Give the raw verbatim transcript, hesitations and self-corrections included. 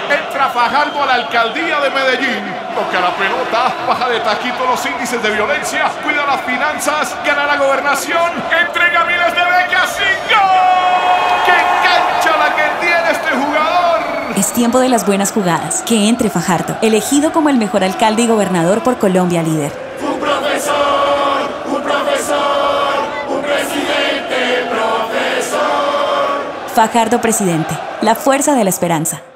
Entra Fajardo a la alcaldía de Medellín. Toca la pelota, baja de taquito los índices de violencia, cuida las finanzas, gana la gobernación, entrega miles de becas y ¡gol! ¡Qué cancha la que tiene este jugador! Es tiempo de las buenas jugadas. Que entre Fajardo, elegido como el mejor alcalde y gobernador por Colombia Líder. Un profesor, un profesor, un presidente profesor. Fajardo presidente, la fuerza de la esperanza.